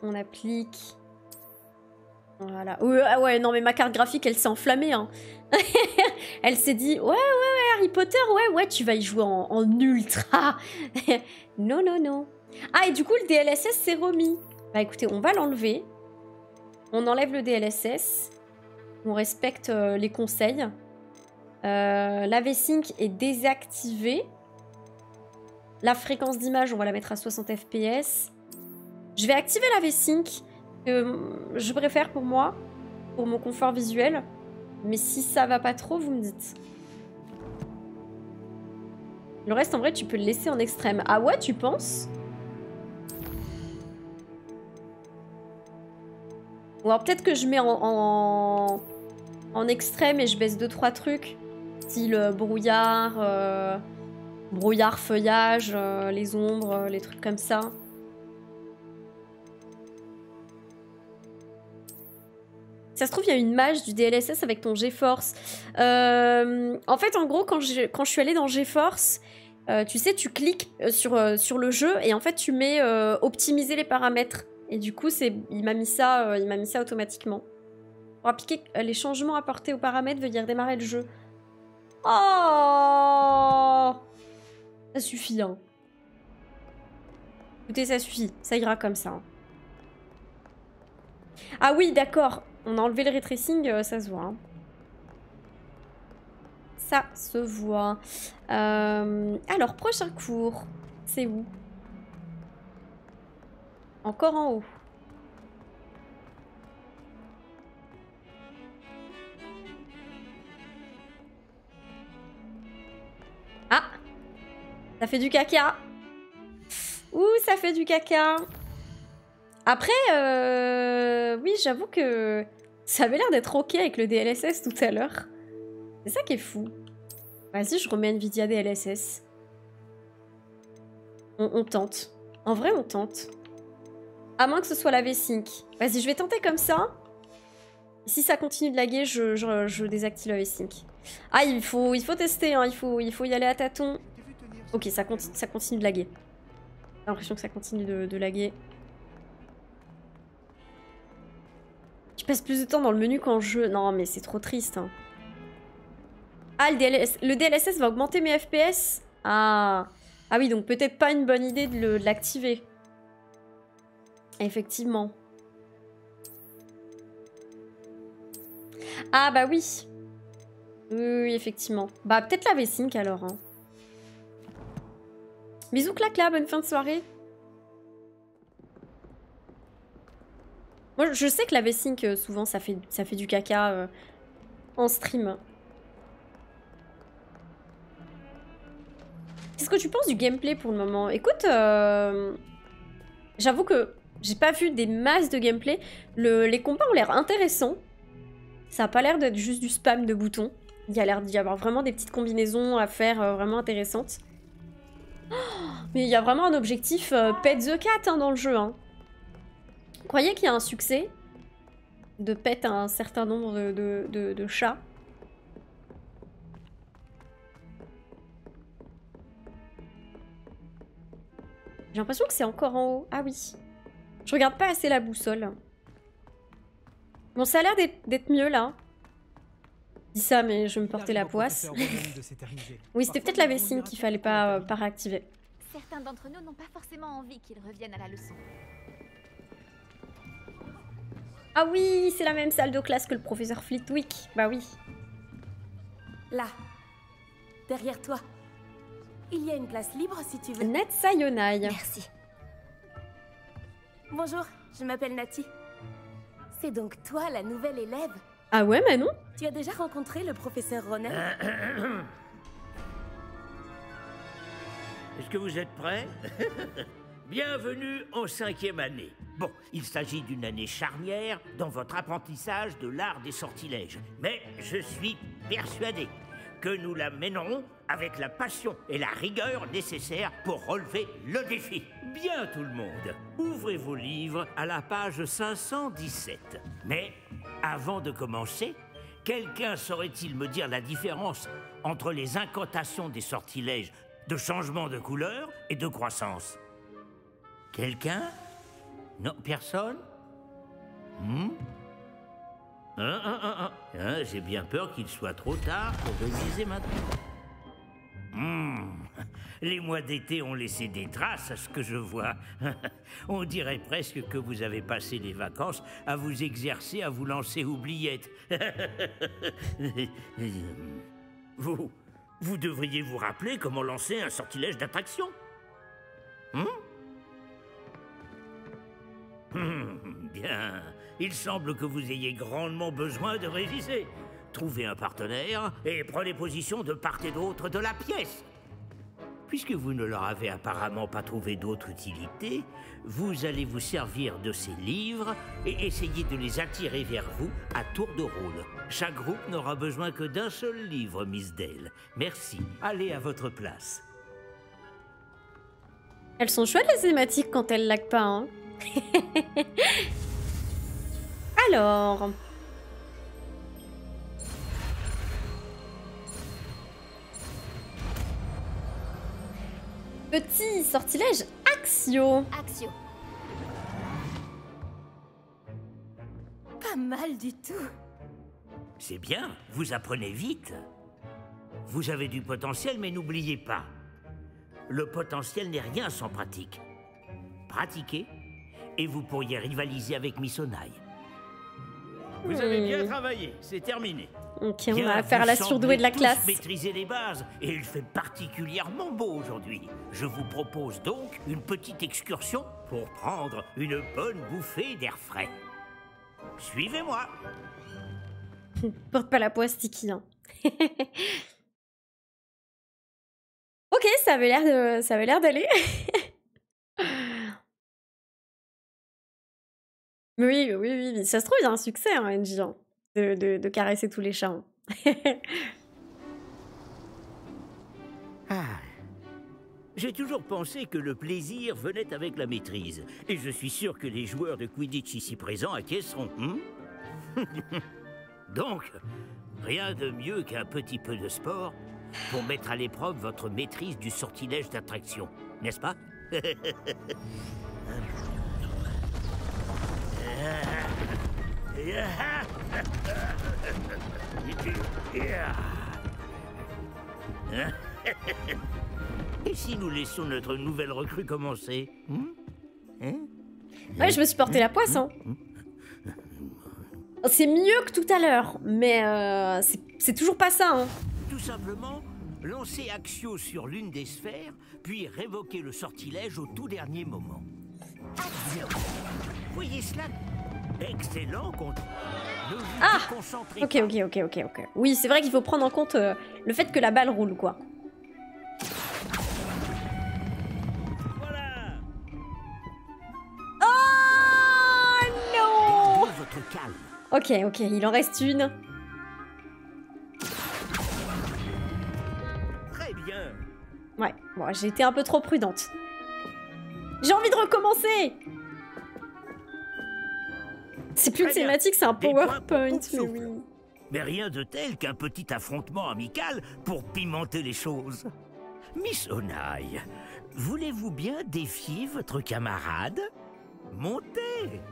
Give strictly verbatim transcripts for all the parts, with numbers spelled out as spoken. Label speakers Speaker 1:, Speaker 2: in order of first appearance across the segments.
Speaker 1: On applique. Voilà. Ouais, ah ouais, non mais ma carte graphique, elle s'est enflammée. Hein. Elle s'est dit, ouais, ouais, ouais, Harry Potter, ouais, ouais, tu vas y jouer en, en ultra. Non, non, non. Ah, et du coup, le D L S S s'est remis. Bah écoutez, on va l'enlever. On enlève le D L S S. On respecte euh, les conseils. Euh, la V-Sync est désactivée. La fréquence d'image, on va la mettre à soixante F P S. Je vais activer la V-Sync. Euh, je préfère pour moi, pour mon confort visuel. Mais si ça va pas trop, vous me dites. Le reste, en vrai, tu peux le laisser en extrême. Ah ouais, tu penses? Ou alors peut-être que je mets en, en, en extrême et je baisse deux trois trucs. Style euh, brouillard, euh, brouillard, feuillage, euh, les ombres, euh, les trucs comme ça. Ça se trouve, il y a une mage du D L S S avec ton GeForce. Euh, en fait, en gros, quand je, quand je suis allée dans GeForce, euh, tu sais, tu cliques sur, euh, sur le jeu et en fait, tu mets euh, optimiser les paramètres. Et du coup, il m'a mis, euh, il m'a mis ça automatiquement. Pour appliquer les changements apportés aux paramètres, veuillez redémarrer le jeu. Oh! Ça suffit, hein. Écoutez, ça suffit. Ça ira comme ça. Hein. Ah oui, d'accord. On a enlevé le ray tracing, euh, ça se voit. Hein. Ça se voit. Euh... Alors, prochain cours. C'est où? Encore en haut. Ah! Ça fait du caca. Ouh, ça fait du caca. Après, euh... oui, j'avoue que ça avait l'air d'être ok avec le D L S S tout à l'heure. C'est ça qui est fou. Vas-y, je remets Nvidia D L S S. On, on tente. En vrai, on tente. À moins que ce soit la V-Sync. Vas-y, je vais tenter comme ça. Si ça continue de laguer, je, je, je désactive la V-Sync. Ah, il faut, il faut tester, hein. il, faut, il faut y aller à tâtons. Ok, ça, conti ça continue de laguer. J'ai l'impression que ça continue de, de laguer. Je passe plus de temps dans le menu qu'en jeu. Non, mais c'est trop triste. Hein. Ah, le D L S, le D L S S va augmenter mes F P S? Ah, ah oui, donc peut-être pas une bonne idée de l'activer. Effectivement. Ah bah oui. Oui, oui effectivement. Bah peut-être la V-Sync alors. Hein. Bisous clacla, bonne fin de soirée. Moi je sais que la V-Sync euh, souvent ça fait, ça fait du caca euh, en stream. Qu'est-ce que tu penses du gameplay pour le moment? Écoute, euh, j'avoue que j'ai pas vu des masses de gameplay. Le, les combats ont l'air intéressants. Ça a pas l'air d'être juste du spam de boutons. Il y a l'air d'y avoir vraiment des petites combinaisons à faire euh, vraiment intéressantes. Oh, mais il y a vraiment un objectif euh, pet the cat hein, dans le jeu. Hein. Vous croyez qu'il y a un succès de pet un certain nombre de, de, de, de chats? J'ai l'impression que c'est encore en haut. Ah oui. Je regarde pas assez la boussole. Bon, ça a l'air d'être mieux, là. Je dis ça, mais je vais me porter la poisse. Oui, c'était peut-être la V-Sync qu'il fallait pas, euh, pas réactiver.
Speaker 2: Certains d'entre nous n'ont pas forcément envie qu'ils reviennent à la leçon.
Speaker 1: Ah oui, c'est la même salle de classe que le professeur Flitwick. Bah oui.
Speaker 3: Là. Derrière toi. Il y a une place libre si tu veux.
Speaker 1: Net Sayonai.
Speaker 2: Merci.
Speaker 3: Bonjour, je m'appelle Nati. C'est donc toi la nouvelle élève?
Speaker 1: Ah ouais, Manon?
Speaker 3: Tu as déjà rencontré le professeur Ronen?
Speaker 4: Est-ce que vous êtes prêts? Bienvenue en cinquième année. Bon, il s'agit d'une année charnière dans votre apprentissage de l'art des sortilèges. Mais je suis persuadé que nous la mènerons avec la passion et la rigueur nécessaires pour relever le défi. Bien tout le monde, ouvrez vos livres à la page cinq cent dix-sept. Mais avant de commencer, quelqu'un saurait-il me dire la différence entre les incantations des sortilèges de changement de couleur et de croissance? Quelqu'un? Non, personne? Hmm? Ah, ah, ah, ah. Ah, j'ai bien peur qu'il soit trop tard pour réviser maintenant. Hmm. Les mois d'été ont laissé des traces à ce que je vois. On dirait presque que vous avez passé les vacances à vous exercer, à vous lancer oubliettes. Vous, vous devriez vous rappeler comment lancer un sortilège d'attraction. Hmm? Hmm, bien. Il semble que vous ayez grandement besoin de réviser. Trouvez un partenaire et prenez position de part et d'autre de la pièce. Puisque vous ne leur avez apparemment pas trouvé d'autre utilité, vous allez vous servir de ces livres et essayer de les attirer vers vous à tour de rôle. Chaque groupe n'aura besoin que d'un seul livre, Miss Dale. Merci. Allez à votre place.
Speaker 1: Elles sont chouettes les cinématiques quand elles lag pas, hein. Alors... Petit sortilège Axio.
Speaker 2: Axio.
Speaker 3: Pas mal du tout.
Speaker 4: C'est bien, vous apprenez vite. Vous avez du potentiel, mais n'oubliez pas, le potentiel n'est rien sans pratique. Pratiquez, et vous pourriez rivaliser avec Miss Onaï. Vous avez bien travaillé, c'est terminé.
Speaker 1: Ok, on
Speaker 4: Bien,
Speaker 1: va faire
Speaker 4: vous
Speaker 1: la surdouée de la
Speaker 4: semblez
Speaker 1: classe.
Speaker 4: tous maîtriser les bases, et il fait particulièrement beau aujourd'hui. Je vous propose donc une petite excursion pour prendre une bonne bouffée d'air frais. Suivez-moi.
Speaker 1: Porte pas la poisse, Tiki. Hein. Ok, ça avait l'air de, ça avait l'air d'aller. Oui, oui, oui, oui, ça se trouve, il y a un succès, hein, N J, hein, de, de, de caresser tous les chats. Hein.
Speaker 4: Ah. J'ai toujours pensé que le plaisir venait avec la maîtrise. Et je suis sûr que les joueurs de Quidditch ici présents acquiesceront. Hmm? Donc, rien de mieux qu'un petit peu de sport pour mettre à l'épreuve votre maîtrise du sortilège d'attraction, n'est-ce pas? Et si nous laissons notre nouvelle recrue commencer? Hmm? Hein?
Speaker 1: Ouais, je me suis porté la poisse, hein. C'est mieux que tout à l'heure, mais euh, c'est toujours pas ça, hein.
Speaker 4: Tout simplement, lancer Axio sur l'une des sphères, puis révoquer le sortilège au tout dernier moment. Axio. Voyez cela? Excellent contre. Ne vous
Speaker 1: Ah
Speaker 4: déconcentrez
Speaker 1: Ok,
Speaker 4: pas.
Speaker 1: ok, ok, ok, ok. Oui, c'est vrai qu'il faut prendre en compte euh, le fait que la balle roule, quoi.
Speaker 4: Voilà.
Speaker 1: Oh non!
Speaker 4: Gardez votre calme.
Speaker 1: Ok, ok, il en reste une.
Speaker 4: Très bien.
Speaker 1: Ouais, bon, j'ai été un peu trop prudente. J'ai envie de recommencer! C'est plus une
Speaker 4: Très bien.
Speaker 1: cinématique, c'est un
Speaker 4: Des points pour
Speaker 1: PowerPoint, mais
Speaker 4: Poufsouffle.
Speaker 1: oui.
Speaker 4: Mais rien de tel qu'un petit affrontement amical pour pimenter les choses. Miss Onaï, voulez-vous bien défier votre camarade? Montez!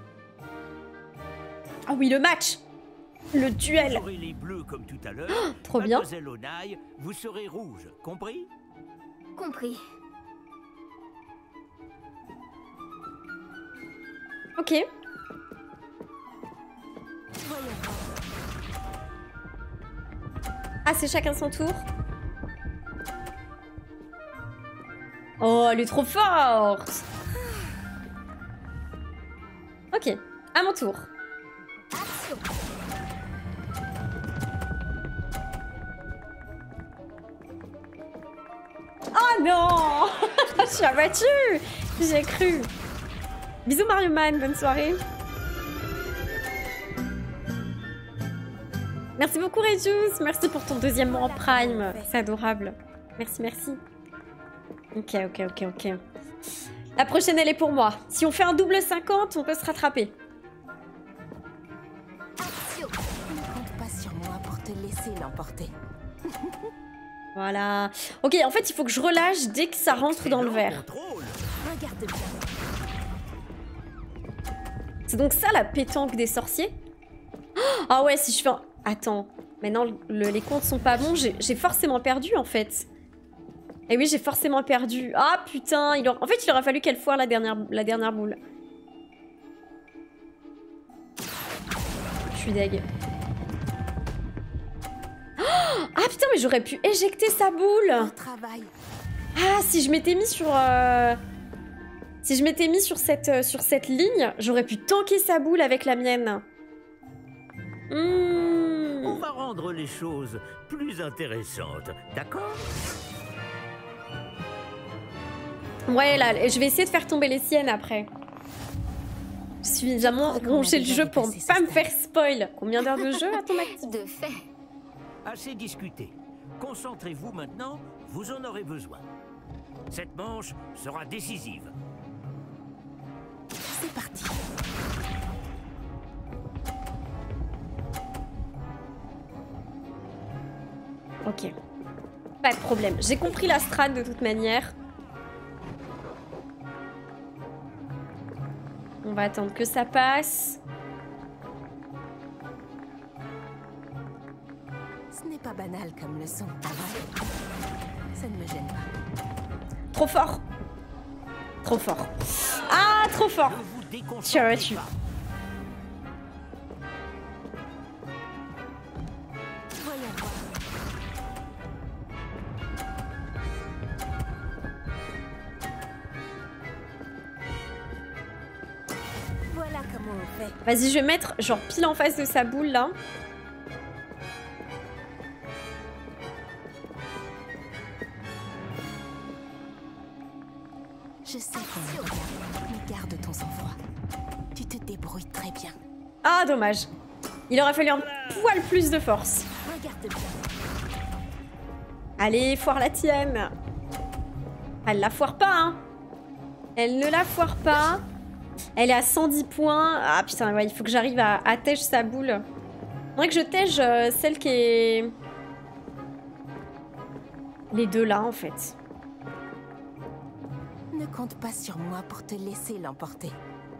Speaker 1: Ah oui, le match! Le
Speaker 4: Vous
Speaker 1: duel!
Speaker 4: aurez les bleus comme tout à l'heure.
Speaker 1: Trop bien.
Speaker 4: Mademoiselle Onaï, vous serez rouge, compris?
Speaker 2: Compris.
Speaker 1: Ok. Ah, c'est chacun son tour? Oh, elle est trop forte! Ok, à mon tour.
Speaker 2: Axio.
Speaker 1: Oh non! Je suis abattue! J'ai cru. Bisous Mario Man, bonne soirée. Merci beaucoup Regius, merci pour ton deuxième mois en prime, c'est adorable. Merci, merci. Ok, ok, ok, ok. La prochaine elle est pour moi. Si on fait un double cinquante, on peut se rattraper.
Speaker 2: Axio.
Speaker 3: Ne compte pas sur moi pour te laisser l'emporter.
Speaker 1: Voilà. Ok, en fait il faut que je relâche dès que ça rentre dans le
Speaker 4: Excellent
Speaker 1: verre.
Speaker 4: contrôle.
Speaker 3: Regarde bien.
Speaker 1: C'est donc ça la pétanque des sorciers? Ah ouais, si je fais un... Attends, maintenant le, les comptes sont pas bons, j'ai forcément perdu en fait. Et oui, j'ai forcément perdu. Ah putain, il aura... en fait il aurait fallu qu'elle foire la dernière, la dernière boule. Je suis deg. Ah putain, mais j'aurais pu éjecter sa boule. Ah, si je m'étais mis sur... Euh... Si je m'étais mis sur cette, euh, sur cette ligne, j'aurais pu tanker sa boule avec la mienne. Mmh.
Speaker 4: On va rendre les choses plus intéressantes, d'accord?
Speaker 1: Ouais, là, je vais essayer de faire tomber les siennes après. Suffisamment rongé le jeu pour ne pas me faire spoil. Combien d'heures de jeu à ton actif?
Speaker 2: De fait.
Speaker 4: Assez discuté. Concentrez-vous maintenant, vous en aurez besoin. Cette manche sera décisive.
Speaker 3: C'est parti.
Speaker 1: Ok. Pas de problème. J'ai compris la strat de toute manière. On va attendre que ça passe.
Speaker 3: Ce n'est pas banal comme leçon. Ça ne me gêne pas.
Speaker 1: Trop fort. Trop fort. Ah, trop fort. Tiens, tu.
Speaker 3: Voilà comment on fait.
Speaker 1: Vas-y, je vais mettre genre pile en face de sa boule là.
Speaker 3: Je sais qu'on regarde, mais garde ton sang-froid. Tu te débrouilles très bien.
Speaker 1: Ah, dommage. Il aurait fallu un poil plus de force.
Speaker 3: Regarde bien.
Speaker 1: Allez, foire la tienne. Elle la foire pas, hein. Elle ne la foire pas. Elle est à cent dix points. Ah putain, ouais, il faut que j'arrive à, à tège sa boule. Faudrait que je tège euh, celle qui est... Les deux là, en fait.
Speaker 3: Ne compte pas sur moi pour te laisser l'emporter.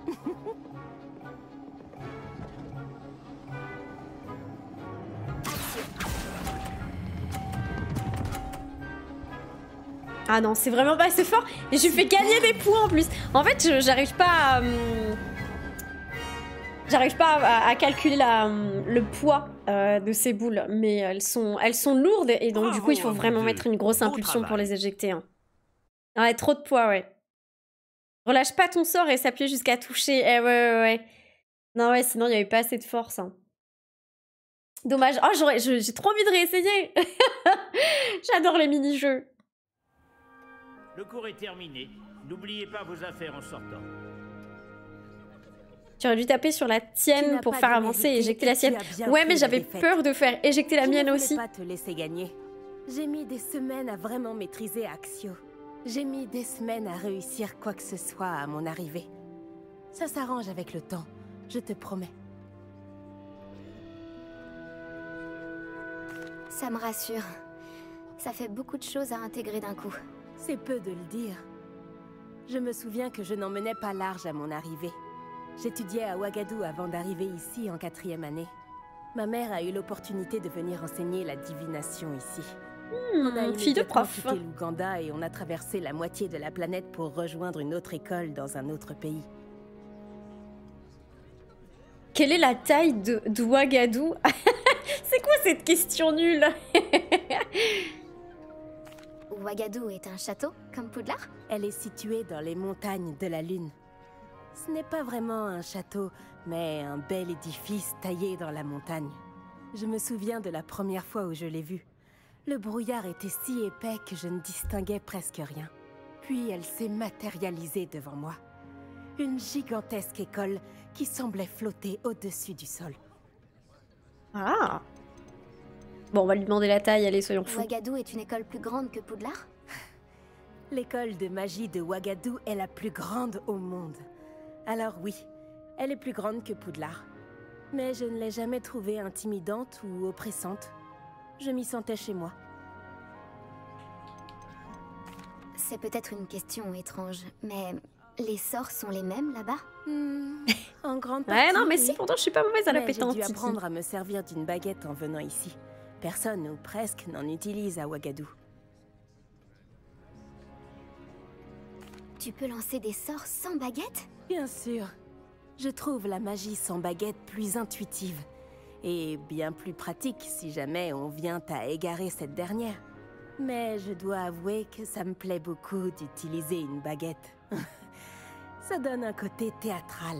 Speaker 1: Ah non, c'est vraiment pas assez fort. Et je lui fais gagner des points en plus. En fait, j'arrive pas à... Hum, j'arrive pas à, à calculer la, hum, le poids euh, de ces boules. Mais elles sont, elles sont lourdes. Et donc, du coup, il faut vraiment mettre une grosse impulsion pour les éjecter. Hein. Ouais, trop de poids, ouais. Relâche pas ton sort et s'appuyer jusqu'à toucher. Eh ouais, ouais, ouais. Non, ouais, sinon, il n'y avait pas assez de force. Hein. Dommage. Oh, j'aurais, j'ai trop envie de réessayer. J'adore les mini-jeux.
Speaker 4: Le cours est terminé. N'oubliez pas vos affaires en sortant.
Speaker 1: Tu aurais dû taper sur la tienne pour faire avancer et éjecter la sienne. Ouais, mais j'avais peur de faire éjecter la mienne aussi.
Speaker 3: Je ne voulais pas te laisser gagner. J'ai mis des semaines à vraiment maîtriser Axio. J'ai mis des semaines à réussir quoi que ce soit à mon arrivée. Ça s'arrange avec le temps, je te promets.
Speaker 2: Ça me rassure. Ça fait beaucoup de choses à intégrer d'un coup.
Speaker 3: C'est peu de le dire. Je me souviens que je n'en menais pas large à mon arrivée. J'étudiais à Ouagadou avant d'arriver ici en quatrième année. Ma mère a eu l'opportunité de venir enseigner la divination ici.
Speaker 1: Mmh,
Speaker 3: on a
Speaker 1: fille de prof.
Speaker 3: quitté l'Ouganda et on a traversé la moitié de la planète pour rejoindre une autre école dans un autre pays.
Speaker 1: Quelle est la taille de d'Ouagadou? C'est quoi cette question nulle?
Speaker 2: Ouagadou est un château, comme Poudlard?
Speaker 3: Elle est située dans les montagnes de la Lune. Ce n'est pas vraiment un château, mais un bel édifice taillé dans la montagne. Je me souviens de la première fois où je l'ai vue. Le brouillard était si épais que je ne distinguais presque rien. Puis elle s'est matérialisée devant moi. Une gigantesque école qui semblait flotter au-dessus du sol.
Speaker 1: Ah! Bon, on va lui demander la taille, allez, soyons fous.
Speaker 2: Ouagadou est une école plus grande que Poudlard?
Speaker 3: L'école de magie de Ouagadou est la plus grande au monde. Alors oui, elle est plus grande que Poudlard. Mais je ne l'ai jamais trouvée intimidante ou oppressante. Je m'y sentais chez moi.
Speaker 2: C'est peut-être une question étrange, mais
Speaker 5: Les sorts sont les mêmes là-bas?
Speaker 3: Hmm, en grande
Speaker 1: Ouais,
Speaker 3: partie,
Speaker 1: non, mais
Speaker 3: oui.
Speaker 1: si, pourtant, je suis pas mauvaise à la
Speaker 3: Mais
Speaker 1: pétanque,
Speaker 3: j'ai dû
Speaker 1: Tiki.
Speaker 3: apprendre à me servir d'une baguette en venant ici. Personne, ou presque, n'en utilise à Ouagadou.
Speaker 5: Tu peux lancer des sorts sans baguette?
Speaker 3: Bien sûr. Je trouve la magie sans baguette plus intuitive. Et bien plus pratique si jamais on vient à égarer cette dernière. Mais je dois avouer que ça me plaît beaucoup d'utiliser une baguette. Ça donne un côté théâtral.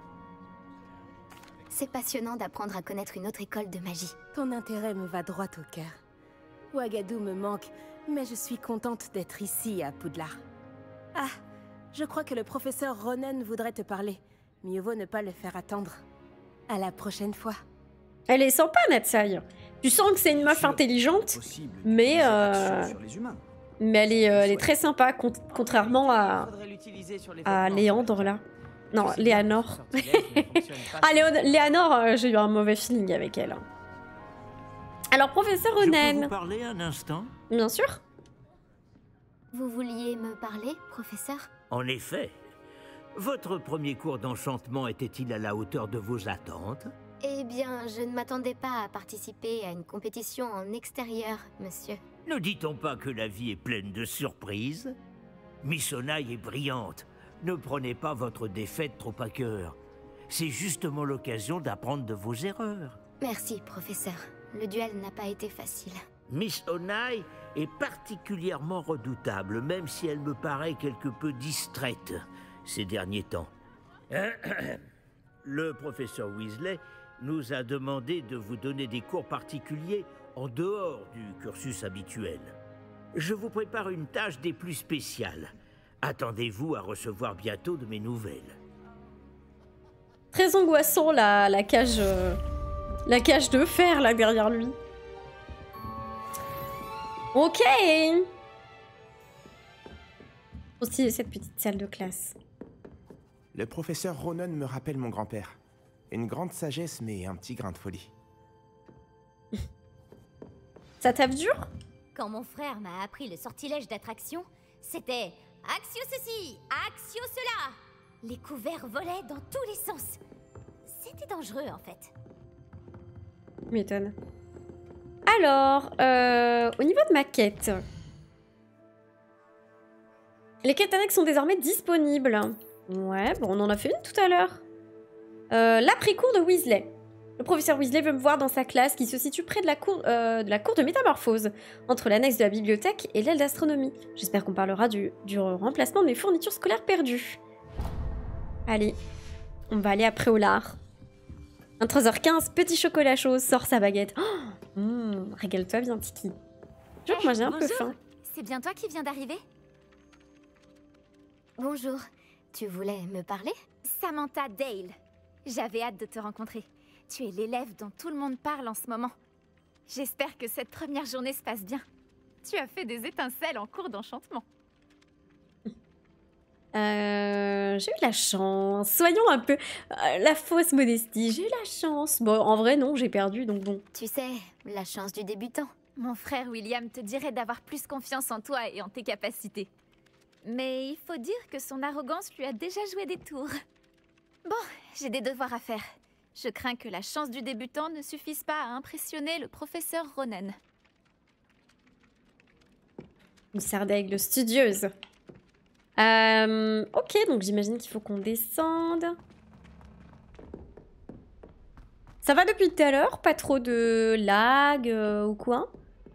Speaker 5: C'est passionnant d'apprendre à connaître une autre école de magie.
Speaker 3: Ton intérêt me va droit au cœur. Ouagadou me manque, mais je suis contente d'être ici à Poudlard. Ah, je crois que le professeur Ronen voudrait te parler. Mieux vaut ne pas le faire attendre. À la prochaine fois.
Speaker 1: Elle est sympa, Natsai. Tu sens que c'est une meuf intelligente, mais, euh, mais elle est, euh, elle est très sympa, con contrairement à, à Léandre, là. Non, Léanor. Ah, Léon Léanor, euh, j'ai eu un mauvais feeling avec elle. Alors, professeur
Speaker 4: Je peux
Speaker 1: Ronen.
Speaker 4: vous parler un instant?
Speaker 1: Bien sûr.
Speaker 5: Vous vouliez me parler, professeur?
Speaker 4: En effet. Votre premier cours d'enchantement était-il à la hauteur de vos attentes?
Speaker 5: Eh bien, je ne m'attendais pas à participer à une compétition en extérieur, monsieur.
Speaker 4: Ne dit-on pas que la vie est pleine de surprises? Miss Onai est brillante. Ne prenez pas votre défaite trop à cœur. C'est justement l'occasion d'apprendre de vos erreurs.
Speaker 5: Merci, professeur. Le duel n'a pas été facile.
Speaker 4: Miss Onai est particulièrement redoutable, même si elle me paraît quelque peu distraite ces derniers temps. Le professeur Weasley nous a demandé de vous donner des cours particuliers en dehors du cursus habituel. Je vous prépare une tâche des plus spéciales. Attendez-vous à recevoir bientôt de mes nouvelles.
Speaker 1: Très angoissant, la, la cage... euh, la cage de fer, là, derrière lui. Ok. Aussi, cette petite salle de classe.
Speaker 6: Le professeur Ronen me rappelle mon grand-père. Une grande sagesse, mais un petit grain de folie.
Speaker 1: Ça tape dur?
Speaker 2: Quand mon frère m'a appris le sortilège d'attraction, c'était Axio ceci, Axio cela. Les couverts volaient dans tous les sens. C'était dangereux en fait.
Speaker 1: M'étonne. Alors, euh, au niveau de ma quête, les quêtes annexes sont désormais disponibles. Ouais, bon, on en a fait une tout à l'heure. Euh, L'après-cours de Weasley. Le professeur Weasley veut me voir dans sa classe qui se situe près de la cour, euh, de, la cour de métamorphose, entre l'annexe de la bibliothèque et l'aile d'astronomie. J'espère qu'on parlera du, du remplacement des fournitures scolaires perdues. Allez, on va aller après au lard. vingt-trois heures quinze, petit chocolat chaud, sort sa baguette. Oh, mmh, régale-toi bien, Tiki. Je hey, moi j'ai un bonjour. peu faim.
Speaker 2: C'est bien toi qui viens d'arriver?
Speaker 5: Bonjour, tu voulais me parler?
Speaker 2: Samantha Dale. J'avais hâte de te rencontrer. Tu es l'élève dont tout le monde parle en ce moment. J'espère que cette première journée se passe bien. Tu as fait des étincelles en cours d'enchantement.
Speaker 1: Euh, j'ai eu la chance. Soyons un peu euh, la fausse modestie. J'ai eu la chance. Bon, en vrai, non, j'ai perdu, donc bon.
Speaker 5: Tu sais, la chance du débutant.
Speaker 2: Mon frère William te dirait d'avoir plus confiance en toi et en tes capacités. Mais il faut dire que son arrogance lui a déjà joué des tours. Bon, j'ai des devoirs à faire. Je crains que la chance du débutant ne suffise pas à impressionner le professeur Ronen.
Speaker 1: Une serre d'aigle studieuse. Euh, ok, donc j'imagine qu'il faut qu'on descende. Ça va depuis tout à l'heure? Pas trop de lag euh, ou quoi?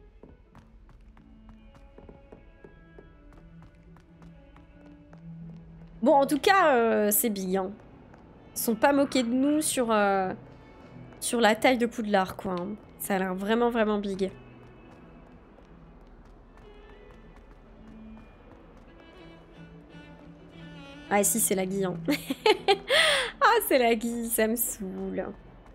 Speaker 1: Bon, en tout cas, euh, c'est big. Hein. Ils sont pas moqués de nous sur, euh, sur la taille de Poudlard, quoi. Hein. Ça a l'air vraiment, vraiment big. Ah si, c'est la Guy. Hein. Ah, c'est la Guy, ça me saoule.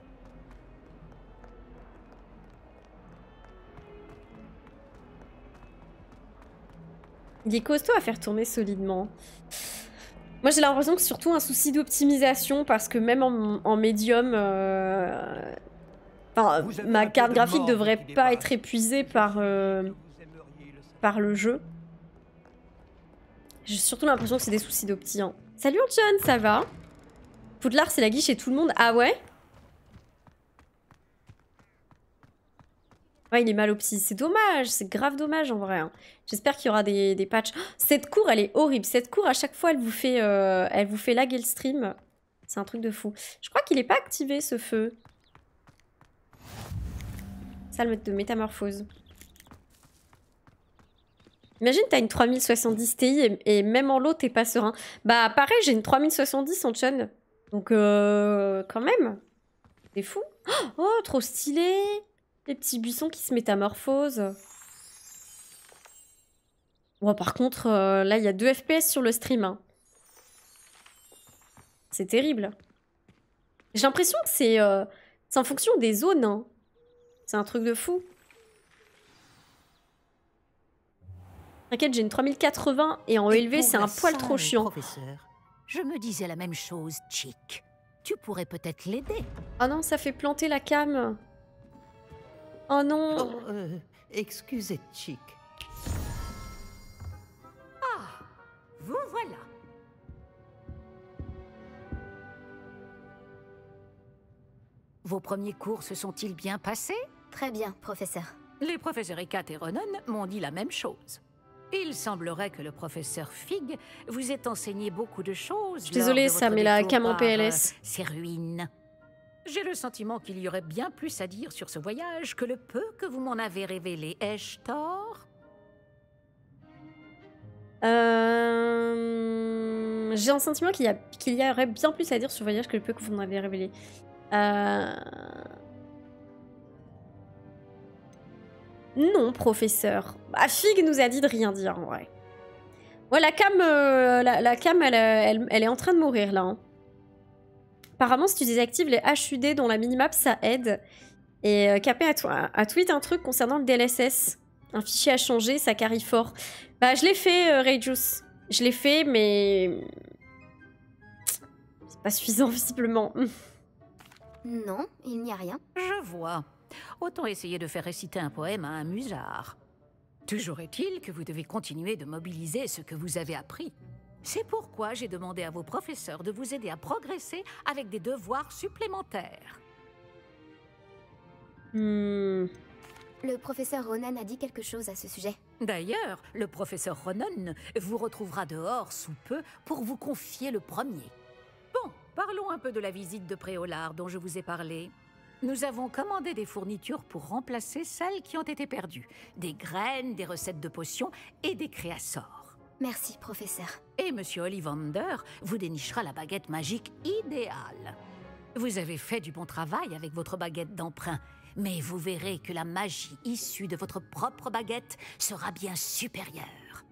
Speaker 1: Il est costaud à faire tourner solidement. Moi, j'ai l'impression que c'est surtout un souci d'optimisation parce que même en, en médium, euh... enfin, ma carte graphique devrait pas être épuisée par, euh... par le jeu. J'ai surtout l'impression que c'est des soucis d'opti. Hein. Salut John, ça va? Poudlard, c'est la guiche chez tout le monde. Ah ouais? Ouais, il est mal au psy. C'est dommage, c'est grave dommage en vrai. Hein. J'espère qu'il y aura des, des patchs. Oh, cette cour, elle est horrible. Cette cour, à chaque fois, elle vous fait, euh, elle vous fait laguer le stream. C'est un truc de fou. Je crois qu'il est pas activé, ce feu. Salle de métamorphose. Imagine, t'as une trois mille soixante-dix Ti et, et même en lot, t'es pas serein. Bah, pareil, j'ai une trois mille soixante-dix en chun. Donc, euh, quand même. C'est fou. Oh, trop stylé. Les petits buissons qui se métamorphosent. Bon, par contre, euh, là, il y a deux F P S sur le stream. Hein. C'est terrible. J'ai l'impression que c'est euh, en fonction des zones. Hein. C'est un truc de fou. T'inquiète, j'ai une trois mille quatre-vingts et en élevé, c'est un poil trop chiant.
Speaker 7: Professeur, je me disais la même chose, Chick. Tu pourrais peut-être l'aider.
Speaker 1: Oh non, ça fait planter la cam. Oh non.
Speaker 7: Oh, euh, excusez, Chick. Ah, vous voilà. Vos premiers cours se sont-ils bien passés?
Speaker 5: Très bien, professeur.
Speaker 7: Les professeurs Ekat et Ronon m'ont dit la même chose. Il semblerait que le professeur Fig vous ait enseigné beaucoup de choses.
Speaker 1: Je suis désolée, ça met la cam en P L S.
Speaker 7: Euh, ces ruines. J'ai le sentiment qu'il y aurait bien plus à dire sur ce voyage que le peu que vous m'en avez révélé. Ai-je tort?
Speaker 1: Euh... J'ai un sentiment qu'il y, a... qu'il y aurait bien plus à dire sur le voyage que le peu que vous m'en avez révélé. Euh... Non, professeur. Bah, Fig nous a dit de rien dire, en vrai. Ouais, la cam, euh, la, la cam elle, elle, elle est en train de mourir, là. Hein. Apparemment, si tu désactives les H U D dans la minimap, ça aide. Et euh, Capé a, a tweet un truc concernant le D L S S. Un fichier à changer, ça carry fort. Bah, je l'ai fait, euh, Rayjuice. Je l'ai fait, mais... c'est pas suffisant, visiblement.
Speaker 5: Non, il n'y a rien.
Speaker 7: Je vois. Autant essayer de faire réciter un poème à un musard. Toujours est-il que vous devez continuer de mobiliser ce que vous avez appris. C'est pourquoi j'ai demandé à vos professeurs de vous aider à progresser avec des devoirs supplémentaires.
Speaker 1: Hmm.
Speaker 5: Le professeur Ronan a dit quelque chose à ce sujet.
Speaker 7: D'ailleurs, le professeur Ronon vous retrouvera dehors sous peu pour vous confier le premier. Bon, parlons un peu de la visite de Préolard dont je vous ai parlé. Nous avons commandé des fournitures pour remplacer celles qui ont été perdues. Des graines, des recettes de potions et des créassors.
Speaker 5: Merci, professeur.
Speaker 7: Et Monsieur Ollivander vous dénichera la baguette magique idéale. Vous avez fait du bon travail avec votre baguette d'emprunt, mais vous verrez que la magie issue de votre propre baguette sera bien supérieure.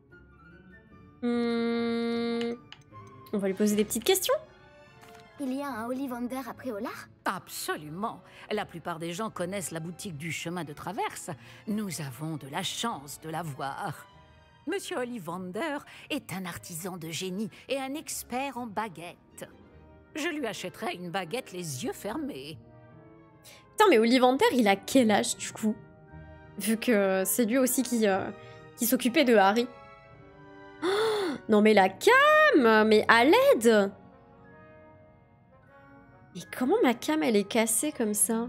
Speaker 1: Hmm. On va lui poser des petites questions.
Speaker 5: Il y a un Ollivander à Préolard?
Speaker 7: Absolument. La plupart des gens connaissent la boutique du chemin de traverse. Nous avons de la chance de la voir. Monsieur Ollivander est un artisan de génie et un expert en baguettes. Je lui achèterai une baguette les yeux fermés.
Speaker 1: Putain, mais Ollivander, il a quel âge, du coup? Vu que c'est lui aussi qui, euh, qui s'occupait de Harry. Oh, non, mais la cam! Mais à l'aide! Mais comment ma cam, elle est cassée comme ça?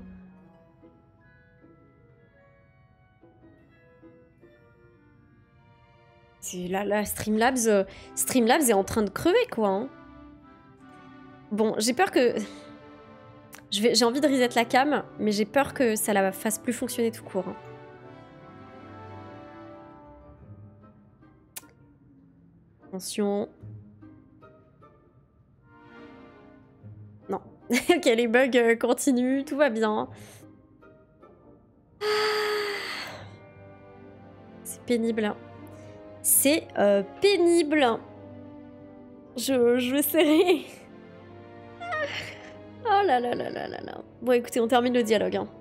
Speaker 1: C'est là, là, Streamlabs, euh, Streamlabs est en train de crever, quoi. Hein. Bon, j'ai peur que... J'ai envie de reset la cam, mais j'ai peur que ça la fasse plus fonctionner tout court. Hein. Attention. Non. Ok, les bugs euh, continuent, tout va bien. C'est pénible. Hein. C'est euh, pénible. Je, je vais serrer. Oh là là là là là là. Bon, écoutez, on termine le dialogue. Hein.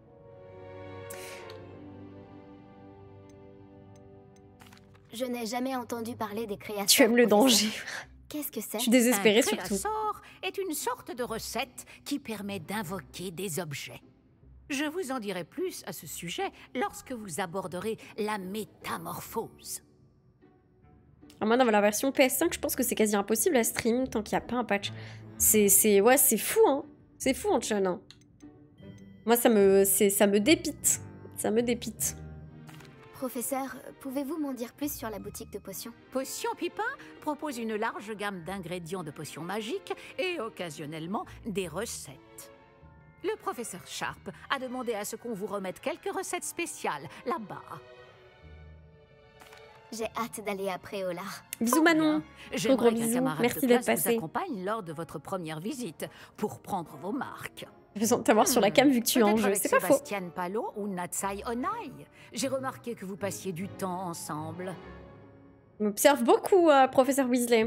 Speaker 5: Je n'ai jamais entendu parler des créations.
Speaker 1: Tu aimes le danger.
Speaker 5: Qu'est-ce que c'est?
Speaker 1: Je suis désespérée
Speaker 7: un
Speaker 1: surtout.
Speaker 7: créassor est une sorte de recette qui permet d'invoquer des objets. Je vous en dirai plus à ce sujet lorsque vous aborderez la métamorphose.
Speaker 1: À moins d'avoir la version P S cinq, je pense que c'est quasi impossible à stream tant qu'il n'y a pas un patch. C'est... Ouais, c'est fou, hein. C'est fou, Anchun. Hein. Moi, ça me... ça me dépite. Ça me dépite.
Speaker 5: Professeur, pouvez-vous m'en dire plus sur la boutique de potions?
Speaker 7: Potion Pipin propose une large gamme d'ingrédients de potions magiques et occasionnellement des recettes. Le professeur Sharp a demandé à ce qu'on vous remette quelques recettes spéciales là-bas.
Speaker 5: J'ai hâte d'aller à Préolard.
Speaker 1: Bisous Manon.
Speaker 7: J'aimerais qu'un camarade
Speaker 1: Merci
Speaker 7: de
Speaker 1: d'être
Speaker 7: classe
Speaker 1: passé.
Speaker 7: vous accompagne lors de votre première visite pour prendre vos marques.
Speaker 1: J'ai besoin de t'avoir sur la cam vu que tu es en
Speaker 7: Peut-être
Speaker 1: jeu.
Speaker 7: avec
Speaker 1: C'est pas faux.
Speaker 7: Sébastien Palo ou Natsai Onai. J'ai remarqué que vous passiez du temps ensemble.
Speaker 1: On m'observe beaucoup, euh, professeur Weasley.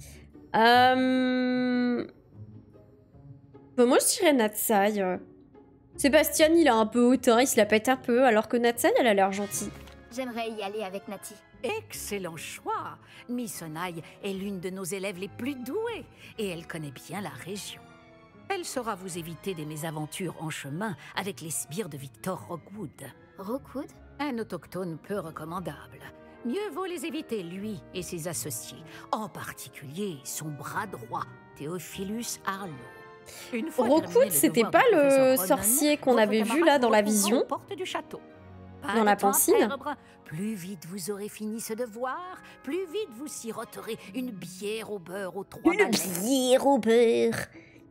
Speaker 1: Euh... Bon, moi, je dirais Natsai. euh. Sébastien, il a un peu hautain, il se la pète un peu, alors que Natsai, elle a l'air gentille.
Speaker 5: J'aimerais y aller avec Nati.
Speaker 7: Excellent choix. Miss Onai est l'une de nos élèves les plus douées et elle connaît bien la région. Elle saura vous éviter des mésaventures en chemin avec les sbires de Victor Rockwood.
Speaker 5: Rockwood?
Speaker 7: Un autochtone peu recommandable. Mieux vaut les éviter, lui et ses associés. En particulier son bras droit, Theophilus Arlo. Une fois terminé
Speaker 1: Rockwood,
Speaker 7: le
Speaker 1: c'était
Speaker 7: devoir
Speaker 1: pas
Speaker 7: du
Speaker 1: le
Speaker 7: professeur Ronan,
Speaker 1: sorcier qu'on
Speaker 7: votre
Speaker 1: avait vu
Speaker 7: camarade
Speaker 1: là dans la
Speaker 7: vous retrouvera
Speaker 1: vision.
Speaker 7: aux portes du château. Pas
Speaker 1: Dans
Speaker 7: de
Speaker 1: la
Speaker 7: temps à
Speaker 1: pancine.
Speaker 7: perdre. Plus vite vous aurez fini ce devoir, plus vite vous siroterez une bière au beurre aux trois
Speaker 1: Une
Speaker 7: balais.
Speaker 1: bière au beurre.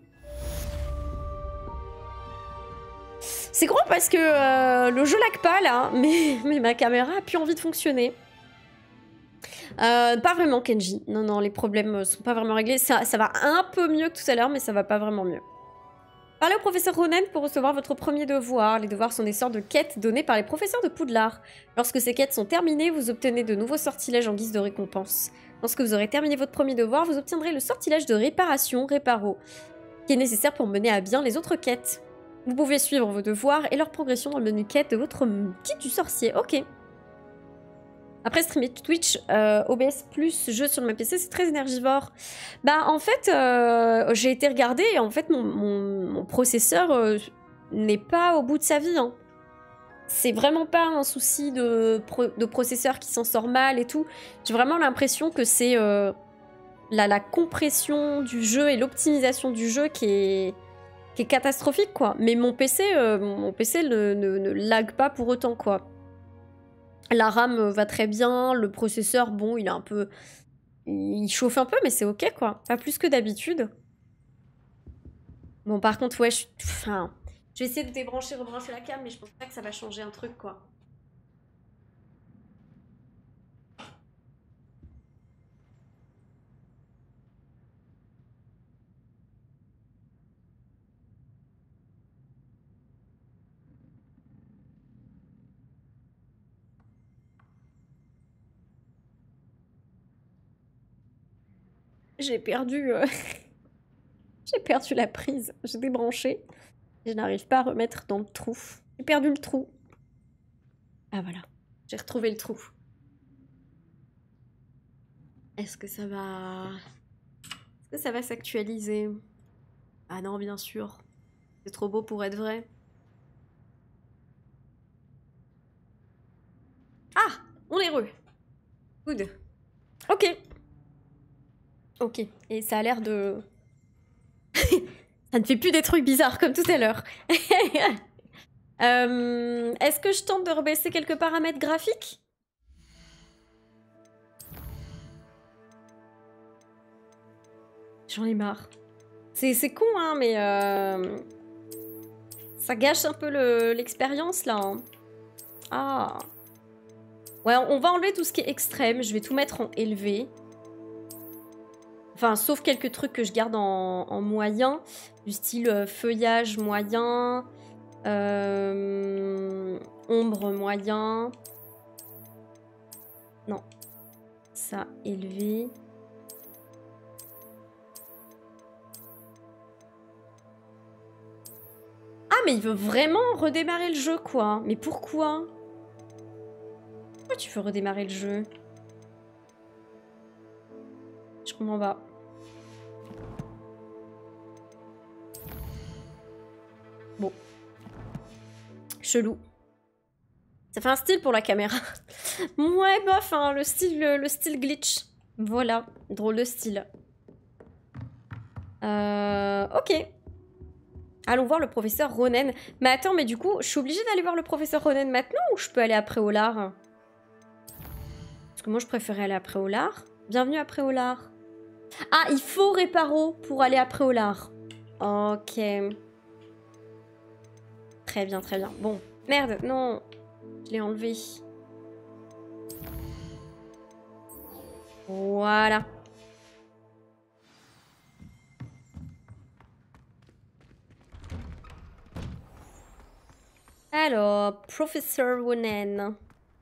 Speaker 1: C'est gros parce que euh, le jeu lag pas là, mais, mais ma caméra a plus envie de fonctionner. Euh, pas vraiment Kenji. Non, non, les problèmes sont pas vraiment réglés. Ça, ça va un peu mieux que tout à l'heure, mais ça va pas vraiment mieux. Parlez au professeur Ronan pour recevoir votre premier devoir. Les devoirs sont des sortes de quêtes données par les professeurs de Poudlard. Lorsque ces quêtes sont terminées, vous obtenez de nouveaux sortilèges en guise de récompense. Lorsque vous aurez terminé votre premier devoir, vous obtiendrez le sortilège de réparation, Réparo, qui est nécessaire pour mener à bien les autres quêtes. Vous pouvez suivre vos devoirs et leur progression dans le menu quête de votre kit du sorcier. Ok. Après streamer Twitch, euh, O B S plus jeu sur ma P C, c'est très énergivore. Bah en fait, euh, j'ai été regarder et en fait mon, mon, mon processeur euh, n'est pas au bout de sa vie. Hein. C'est vraiment pas un souci de, pro de processeur qui s'en sort mal et tout. J'ai vraiment l'impression que c'est euh, la, la compression du jeu et l'optimisation du jeu qui est, qui est catastrophique quoi. Mais mon P C, euh, mon P C ne, ne, ne lag pas pour autant quoi. La RAM va très bien, le processeur, bon, il est un peu... Il chauffe un peu, mais c'est ok, quoi. Pas plus que d'habitude. Bon, par contre, ouais, je... Enfin, je vais essayer de débrancher, rebrancher la cam, mais je pense pas que ça va changer un truc, quoi. J'ai perdu... Euh... J'ai perdu la prise. J'ai débranché. Je n'arrive pas à remettre dans le trou. J'ai perdu le trou. Ah voilà. J'ai retrouvé le trou. Est-ce que ça va... Est-ce que ça va s'actualiser? Ah non, bien sûr. C'est trop beau pour être vrai. Ah! On est heureux. Good. Ok. Ok. Et ça a l'air de... Ça ne fait plus des trucs bizarres comme tout à l'heure. euh, Est-ce que je tente de rebaisser quelques paramètres graphiques? J'en ai marre. C'est con, hein, mais... Euh... Ça gâche un peu l'expérience, là. Hein. Ah. Ouais, on va enlever tout ce qui est extrême. Je vais tout mettre en élevé. Enfin, sauf quelques trucs que je garde en, en moyen. Du style euh, feuillage moyen. Euh, ombre moyen. Non. Ça, élevé. Ah, mais il veut vraiment redémarrer le jeu, quoi. Mais pourquoi? Pourquoi tu veux redémarrer le jeu? Je comprends pas. Bon. Chelou. Ça fait un style pour la caméra. Ouais, bof, hein, le style, le, le style glitch. Voilà, drôle de style. Euh, ok. Allons voir le professeur Ronen. Mais attends, mais du coup, je suis obligée d'aller voir le professeur Ronen maintenant ou je peux aller après Préolard? Parce que moi, je préférais aller après Préolard. Bienvenue à Préolard. Ah, il faut Réparo pour aller à Préolard. Ok. Très bien, très bien. Bon. Merde, non. Je l'ai enlevé. Voilà. Alors, professeur Ronen.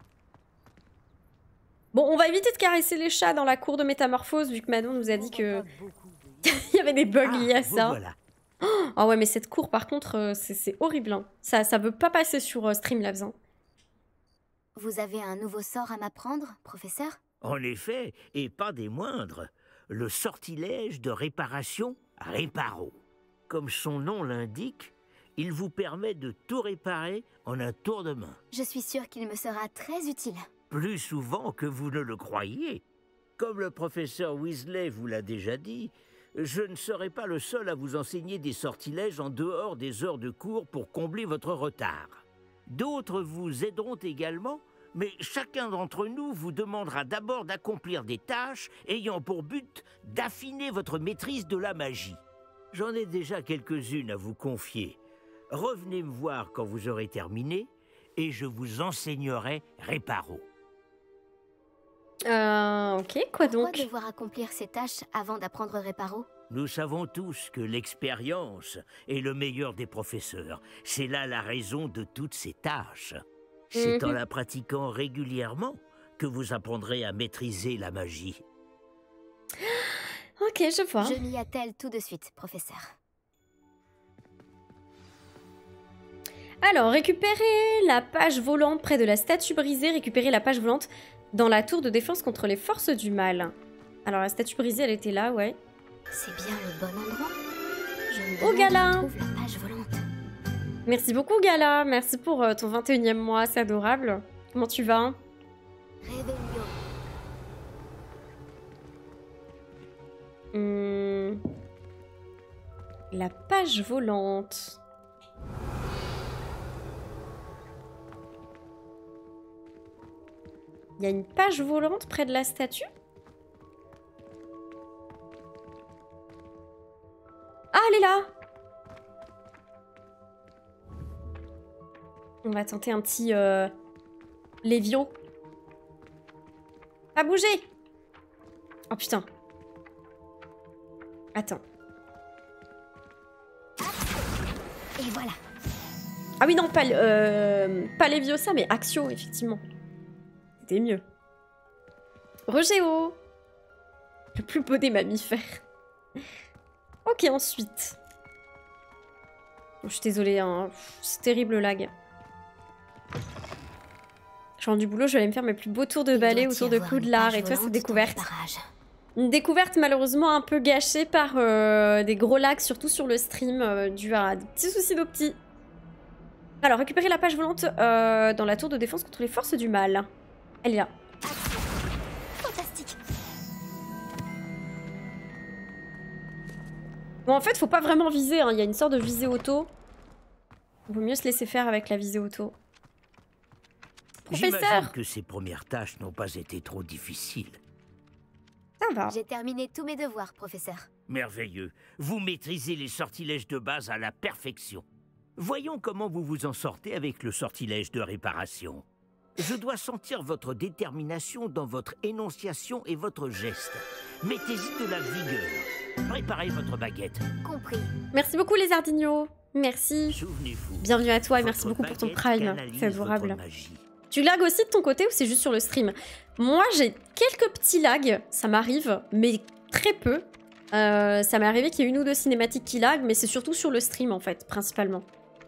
Speaker 1: Bon, on va éviter de caresser les chats dans la cour de métamorphose, vu que Manon nous a dit que il y avait des bugs liés à ça.
Speaker 4: Voilà.
Speaker 1: Oh ouais, mais cette cour, par contre, euh, c'est horrible. Hein. Ça, ça veut pas passer sur euh, Streamlabs. Hein.
Speaker 5: Vous avez un nouveau sort à m'apprendre, professeur?
Speaker 4: En effet, et pas des moindres, le sortilège de réparation Réparo. Comme son nom l'indique, il vous permet de tout réparer en un tour de main.
Speaker 5: Je suis sûre qu'il me sera très utile.
Speaker 4: Plus souvent que vous ne le croyez. Comme le professeur Weasley vous l'a déjà dit, je ne serai pas le seul à vous enseigner des sortilèges en dehors des heures de cours pour combler votre retard. D'autres vous aideront également, mais chacun d'entre nous vous demandera d'abord d'accomplir des tâches ayant pour but d'affiner votre maîtrise de la magie. J'en ai déjà quelques-unes à vous confier. Revenez me voir quand vous aurez terminé et je vous enseignerai Réparo.
Speaker 1: Euh, ok, quoi donc?
Speaker 5: Pourquoi devoir accomplir ces tâches avant d'apprendre Réparo?
Speaker 4: Nous savons tous que l'expérience est le meilleur des professeurs. C'est là la raison de toutes ces tâches. C'est en la pratiquant régulièrement que vous apprendrez à maîtriser la magie.
Speaker 1: Ok, je vois.
Speaker 5: Je m'y attelle tout de suite, professeur.
Speaker 1: Alors, récupérer la page volante près de la statue brisée. Récupérer la page volante dans la tour de défense contre les forces du mal. Alors, la statue brisée, elle était là, ouais.
Speaker 5: C'est bien le bon endroit. Je me
Speaker 1: Oh,
Speaker 5: demande
Speaker 1: Gala!
Speaker 5: où se trouve la page volante.
Speaker 1: Merci beaucoup, Gala. Merci pour euh, ton vingt et unième mois, c'est adorable. Comment tu vas?
Speaker 5: Réveillon.
Speaker 1: Hum... La page volante. Il y a une page volante près de la statue? Ah, elle est là! On va tenter un petit euh, Lévio. Pas bouger! Oh putain. Attends.
Speaker 5: Et voilà.
Speaker 1: Ah oui, non, pas, euh, pas Léviosa, mais Axio, effectivement. C'était mieux. Regéo. Le plus beau des mammifères. Ok, ensuite. Oh, je suis désolée, hein. C'est terrible le lag. Je rentre du boulot, je vais aller me faire mes plus beaux tours de balai autour de Poudlard. Et toi, cette découverte. Une découverte malheureusement un peu gâchée par euh, des gros lags, surtout sur le stream, euh, dû à des petits soucis d'opti. Alors, récupérer la page volante euh, dans la tour de défense contre les forces du mal. Elle est là.
Speaker 5: Fantastique.
Speaker 1: Bon, en fait, faut pas vraiment viser, hein. Il y a une sorte de visée auto. Il vaut mieux se laisser faire avec la visée auto.
Speaker 4: J'imagine
Speaker 1: Professeur!
Speaker 4: que ces premières tâches n'ont pas été trop difficiles.
Speaker 1: Ça va.
Speaker 5: J'ai terminé tous mes devoirs, professeur.
Speaker 4: Merveilleux. Vous maîtrisez les sortilèges de base à la perfection. Voyons comment vous vous en sortez avec le sortilège de réparation. Je dois sentir votre détermination dans votre énonciation et votre geste. Mettez-y de la vigueur. Préparez votre baguette.
Speaker 5: Compris.
Speaker 1: Merci beaucoup les Ardignos. Merci.
Speaker 4: Souvenez-vous.
Speaker 1: Bienvenue à toi et
Speaker 4: votre
Speaker 1: merci beaucoup pour ton
Speaker 4: baguette
Speaker 1: prime.
Speaker 4: canalise
Speaker 1: C'est adorable.
Speaker 4: votre magie.
Speaker 1: Tu lags aussi de ton côté ou c'est juste sur le stream? Moi, j'ai quelques petits lags, ça m'arrive, mais très peu. Euh, ça m'est arrivé qu'il y ait une ou deux cinématiques qui lag, mais c'est surtout sur le stream en fait, principalement.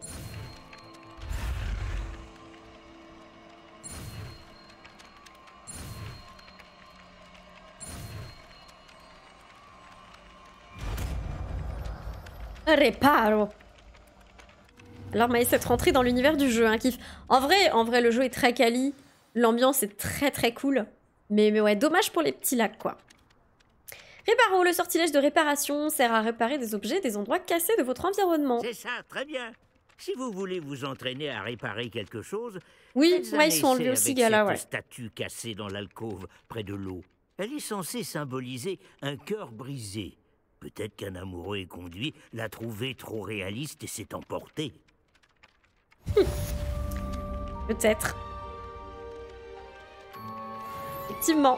Speaker 1: Réparo. Alors Maïs, cette rentrée dans l'univers du jeu, un kiff. En vrai, en vrai, le jeu est très quali. L'ambiance est très très cool. Mais, mais ouais, dommage pour les petits lags, quoi. Réparo, le sortilège de réparation sert à réparer des objets, des endroits cassés de votre environnement.
Speaker 4: C'est ça, très bien. Si vous voulez vous entraîner à réparer quelque chose,
Speaker 1: Oui,
Speaker 4: faites un
Speaker 1: ouais, ils sont enlevés
Speaker 4: essai
Speaker 1: aussi,
Speaker 4: avec
Speaker 1: gars-là,
Speaker 4: cette
Speaker 1: ouais.
Speaker 4: statue cassée dans l'alcôve, près de l'eau. Elle est censée symboliser un cœur brisé. Peut-être qu'un amoureux éconduit l'a trouvée trop réaliste et s'est emporté.
Speaker 1: Peut-être. Effectivement.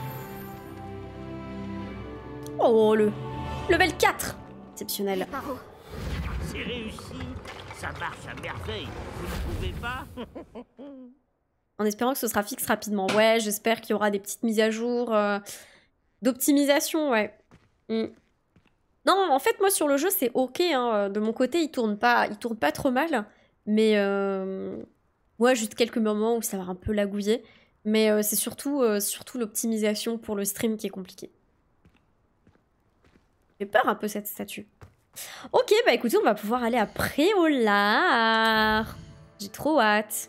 Speaker 1: Oh, le level quatre. Exceptionnel.
Speaker 5: Réparo.
Speaker 4: C'est réussi. Ça marche à merveille. Vous ne trouvez pas?
Speaker 1: En espérant que ce sera fixe rapidement. Ouais, j'espère qu'il y aura des petites mises à jour euh, d'optimisation, ouais. Mm. Non, en fait, moi, sur le jeu, c'est ok. Hein. De mon côté, il tourne pas, il tourne pas trop mal. Mais, euh... ouais, juste quelques moments où ça va un peu lagouiller. Mais euh, c'est surtout, euh, surtout l'optimisation pour le stream qui est compliqué. J'ai peur un peu, cette statue. Ok, bah écoutez, on va pouvoir aller à Préolard. J'ai trop hâte.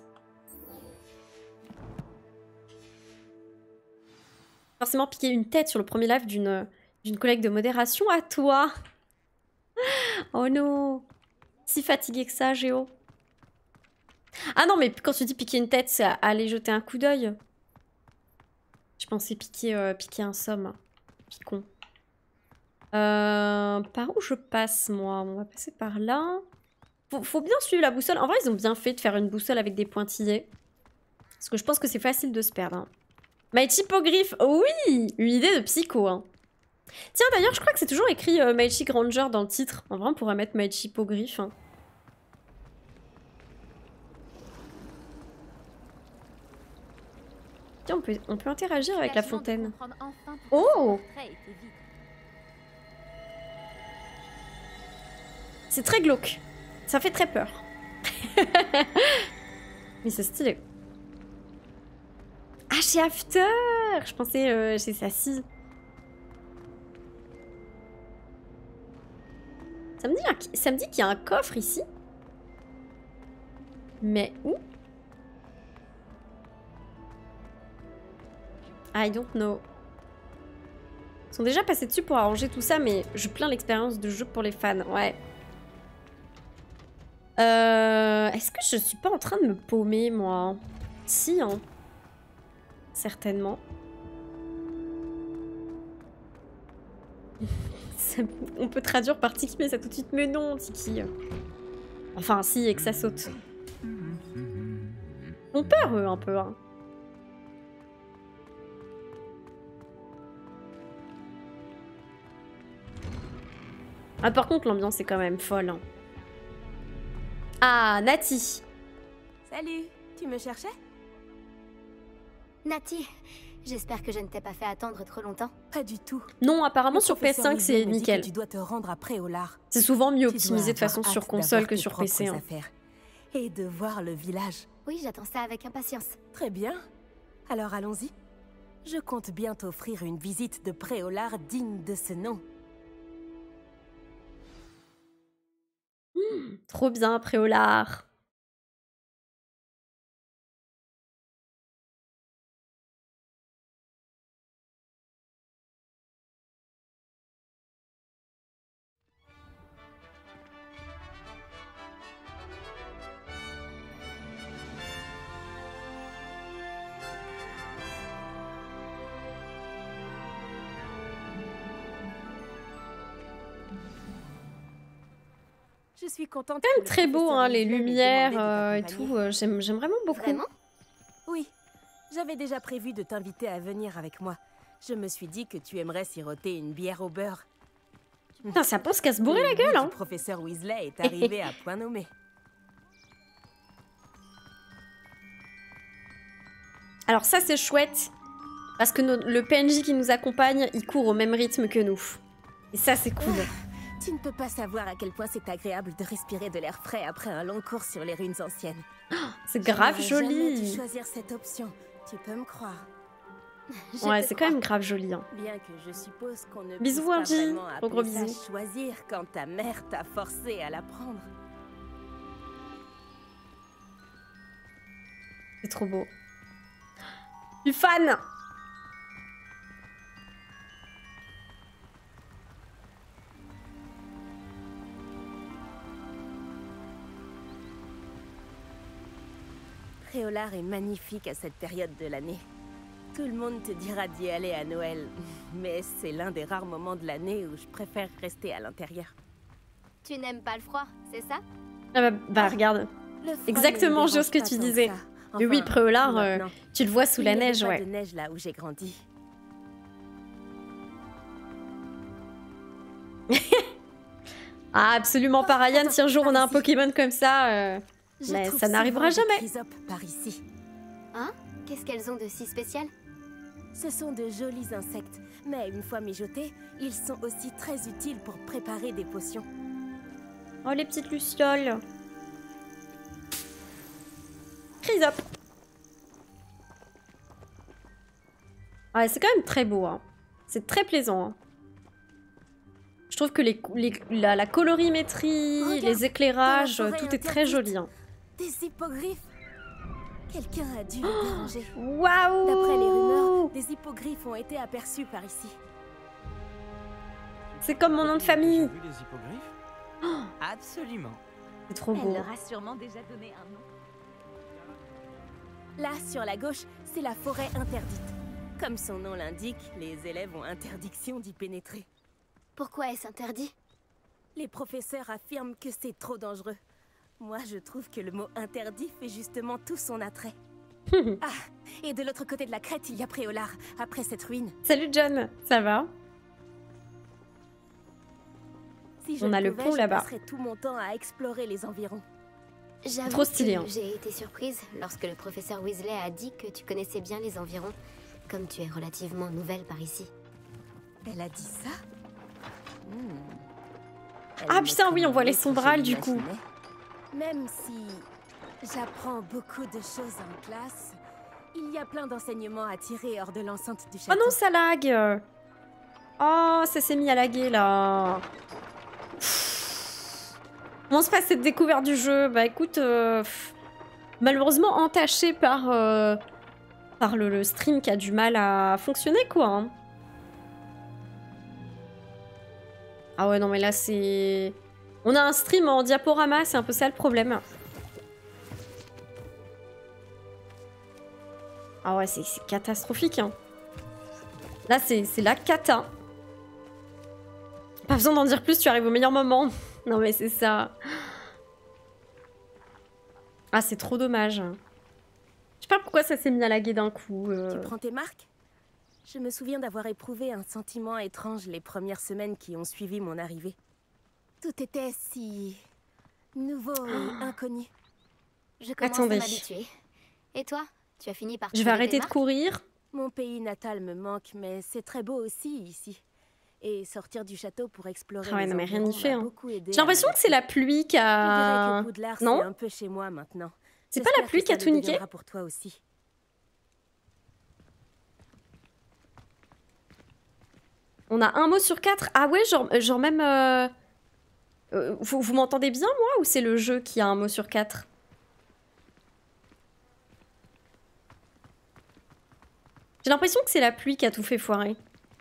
Speaker 1: Forcément piquer une tête sur le premier live d'une d'une collègue de modération à toi. Oh non. Si fatigué que ça, Géo. Ah non, mais quand tu dis piquer une tête, c'est aller jeter un coup d'œil. Je pensais piquer, euh, piquer un somme. Picon. Euh, par où je passe, moi? On va passer par là. Faut, faut bien suivre la boussole. En vrai, ils ont bien fait de faire une boussole avec des pointillés. Parce que je pense que c'est facile de se perdre. Hein. Maichi Pogriffe, oui, une idée de psycho. Hein. Tiens, d'ailleurs, je crois que c'est toujours écrit euh, Maichi Granger dans le titre. En vrai, on pourrait mettre Maichi Pogriffe. Hein. Tiens, on peut, on peut interagir avec la fontaine. Oh! C'est très glauque. Ça fait très peur. Mais c'est stylé. Ah, chez After! Je pensais euh, chez Sassy. Ça me dit, ça me dit qu'il y a un coffre ici. Mais où? I don't know. Ils sont déjà passés dessus pour arranger tout ça, mais je plains l'expérience de jeu pour les fans. Ouais. Euh, Est-ce que je suis pas en train de me paumer, moi? Si, hein. Certainement. Ça, on peut traduire par Tiki, mais ça tout de suite, mais non, Tiki. Enfin, si, et que ça saute. Ils ont peur, eux, un peu, hein. Ah, par contre, l'ambiance est quand même folle. Hein. Ah, Nati.
Speaker 3: Salut, tu me cherchais?
Speaker 5: Nati, j'espère que je ne t'ai pas fait attendre trop longtemps.
Speaker 3: Pas du tout.
Speaker 1: Non, apparemment
Speaker 3: Le
Speaker 1: sur P S cinq,
Speaker 3: professeur
Speaker 1: c'est
Speaker 3: Weasley me dit
Speaker 1: nickel.
Speaker 3: que tu dois te rendre à Préolard.
Speaker 1: C'est souvent mieux
Speaker 3: Tu dois
Speaker 1: optimisé de
Speaker 3: avoir
Speaker 1: façon
Speaker 3: hâte
Speaker 1: sur console
Speaker 3: d'avoir
Speaker 1: que
Speaker 3: tes
Speaker 1: sur P C.
Speaker 3: propres
Speaker 1: Hein.
Speaker 3: affaires. Et de voir le village.
Speaker 5: Oui, j'attends ça avec impatience.
Speaker 3: Très bien. Alors allons-y. Je compte bien t'offrir une visite de Préolard digne de ce nom.
Speaker 1: Mmh, trop bien, Préolard.
Speaker 3: Je suis contente.
Speaker 1: Quand même
Speaker 3: que le
Speaker 1: très beau,
Speaker 3: professeur
Speaker 1: hein, les
Speaker 3: Weasley m'ait
Speaker 1: lumières
Speaker 3: demandé de
Speaker 1: euh, et
Speaker 3: t'accompagner.
Speaker 1: tout. euh, J'aime j'aime vraiment beaucoup.
Speaker 5: Vraiment?
Speaker 3: Oui, j'avais déjà prévu de t'inviter à venir avec moi. Je me suis dit que tu aimerais siroter une bière au beurre.
Speaker 1: Putain, ça pense qu'à se bourrer la
Speaker 3: Le
Speaker 1: gueule,
Speaker 3: goût
Speaker 1: hein.
Speaker 3: du professeur Weasley est arrivé à point nommé.
Speaker 1: Alors ça, c'est chouette. Parce que no- le P N J qui nous accompagne, il court au même rythme que nous. Et ça, c'est cool.
Speaker 3: Tu ne peux pas savoir à quel point c'est agréable de respirer de l'air frais après un long cours sur les ruines anciennes.
Speaker 1: C'est grave
Speaker 3: Je n'aurais jamais dû
Speaker 1: joli.
Speaker 3: choisir cette option. Tu peux me croire.
Speaker 5: Je
Speaker 1: Ouais,
Speaker 5: te
Speaker 1: c'est quand
Speaker 5: crois.
Speaker 1: même grave joli. Hein.
Speaker 3: Bien que je suppose qu'on ne
Speaker 1: Bisous,
Speaker 3: puisse pas
Speaker 1: Angie.
Speaker 3: vraiment
Speaker 1: Gros, gros
Speaker 3: appeler ça
Speaker 1: bisous.
Speaker 3: choisir quand ta mère t'a forcé à la prendre.
Speaker 1: C'est trop beau. Je suis fan.
Speaker 3: Préolard est magnifique à cette période de l'année. Tout le monde te dira d'y aller à Noël, mais c'est l'un des rares moments de l'année où je préfère rester à l'intérieur.
Speaker 5: Tu n'aimes pas le froid, c'est ça?
Speaker 1: Ah bah, bah regarde.
Speaker 3: Le froid
Speaker 1: Exactement,
Speaker 3: ne me
Speaker 1: chose que
Speaker 3: dérange
Speaker 1: tu
Speaker 3: pas tant
Speaker 1: disais.
Speaker 3: ça.
Speaker 1: Mais oui,
Speaker 3: Enfin,
Speaker 1: Préolard, euh,
Speaker 3: maintenant.
Speaker 1: tu le vois sous
Speaker 3: Il
Speaker 1: la
Speaker 3: n'y avait
Speaker 1: neige,
Speaker 3: pas
Speaker 1: ouais.
Speaker 3: de neige là où j'ai grandi.
Speaker 1: Ah, absolument pas, Ryan.
Speaker 3: Attends,
Speaker 1: Si un jour on a
Speaker 3: par
Speaker 1: un
Speaker 3: ici.
Speaker 1: Pokémon comme ça, euh,
Speaker 3: Je
Speaker 1: mais
Speaker 3: trouve
Speaker 1: ça n'arrivera
Speaker 3: souvent des
Speaker 1: jamais.
Speaker 3: chrysopes par ici.
Speaker 5: Hein? Qu'est-ce qu'elles ont de si spécial?
Speaker 3: Ce sont de jolis insectes, mais une fois mijotés, ils sont aussi très utiles pour préparer des potions.
Speaker 1: Oh, les petites lucioles. Chrysope. Ouais, c'est quand même très beau. Hein. C'est très plaisant. Hein. Je trouve que les, les- la, la colorimétrie,
Speaker 3: Regarde,
Speaker 1: les éclairages,
Speaker 3: dans la
Speaker 1: tout
Speaker 3: forêt
Speaker 1: est très joli. Hein.
Speaker 3: Des hippogriffes. Quelqu'un a dû les déranger.
Speaker 1: Waouh!
Speaker 3: D'après les rumeurs, des hippogriffes ont été aperçus par ici.
Speaker 1: C'est comme mon nom de famille.
Speaker 8: J'ai vu les hippogriffes. Absolument.
Speaker 1: C'est trop
Speaker 2: Elle
Speaker 1: beau.
Speaker 2: leur a sûrement déjà donné un nom.
Speaker 3: Là, sur la gauche, c'est la forêt interdite. Comme son nom l'indique, les élèves ont interdiction d'y pénétrer.
Speaker 5: Pourquoi est-ce interdit?
Speaker 3: Les professeurs affirment que c'est trop dangereux. Moi, je trouve que le mot interdit fait justement tout son attrait. Ah, et de l'autre côté de la crête, il y a Préolard, après cette ruine.
Speaker 1: Salut John, ça va?
Speaker 3: Si je
Speaker 1: On
Speaker 3: le
Speaker 1: a le
Speaker 3: pouvais,
Speaker 1: pont
Speaker 3: je
Speaker 1: là-bas.
Speaker 3: passerais tout mon temps à explorer les environs.
Speaker 5: J'avoue
Speaker 1: trop stylé,
Speaker 5: que
Speaker 1: hein.
Speaker 5: j'ai été surprise lorsque le professeur Weasley a dit que tu connaissais bien les environs, comme tu es relativement nouvelle par ici.
Speaker 3: Elle a dit ça Hmm. Elle
Speaker 1: Ah
Speaker 3: me
Speaker 1: putain, oui, on voit les
Speaker 3: commandait que je
Speaker 1: sombrales, du coup.
Speaker 3: l'imaginais. Même si j'apprends beaucoup de choses en classe, il y a plein d'enseignements à tirer hors de l'enceinte du
Speaker 1: Oh
Speaker 3: château.
Speaker 1: non, ça lag. Oh, ça s'est mis à laguer là. Comment se passe cette découverte du jeu? Bah écoute, euh, pff, malheureusement entaché par, euh, par le, le stream qui a du mal à fonctionner quoi. Hein. Ah ouais, non mais là c'est... On a un stream en diaporama, c'est un peu ça le problème. Ah ouais, c'est c'est catastrophique. Hein. Là, c'est c'est la cata. Pas besoin d'en dire plus, tu arrives au meilleur moment. Non mais c'est ça. Ah, c'est trop dommage. Je sais pas pourquoi ça s'est mis à laguer d'un coup. euh.
Speaker 3: Tu prends tes marques? Je me souviens d'avoir éprouvé un sentiment étrange les premières semaines qui ont suivi mon arrivée. Tout était si... nouveau et inconnu.
Speaker 5: Je commence
Speaker 1: Attendez.
Speaker 5: à m'habituer. Et toi? Tu as fini par
Speaker 1: Je vais
Speaker 5: trouver
Speaker 1: arrêter
Speaker 5: tes
Speaker 1: de
Speaker 5: marques?
Speaker 1: courir.
Speaker 3: Mon pays natal me manque, mais c'est très beau aussi ici. Et sortir du château pour explorer
Speaker 1: Ah ouais,
Speaker 3: les
Speaker 1: non, mais rien n'y
Speaker 3: environs
Speaker 1: fait,
Speaker 3: m'a
Speaker 1: hein.
Speaker 3: beaucoup aidé
Speaker 1: J'ai l'impression
Speaker 3: à
Speaker 1: que c'est la pluie qui
Speaker 3: Je dirais
Speaker 1: a...
Speaker 3: que Poudlard,
Speaker 1: Non?
Speaker 3: c'est un peu chez moi maintenant.
Speaker 1: C'est pas la
Speaker 3: J'espère
Speaker 1: pluie
Speaker 3: que
Speaker 1: qui a
Speaker 3: ça
Speaker 1: tout
Speaker 3: le
Speaker 1: niqué?
Speaker 3: deviendra pour toi aussi.
Speaker 1: On a un mot sur quatre. Ah ouais, genre, genre même... euh, euh, vous vous m'entendez bien, moi, ou c'est le jeu qui a un mot sur quatre? J'ai l'impression que c'est la pluie qui a tout fait foirer.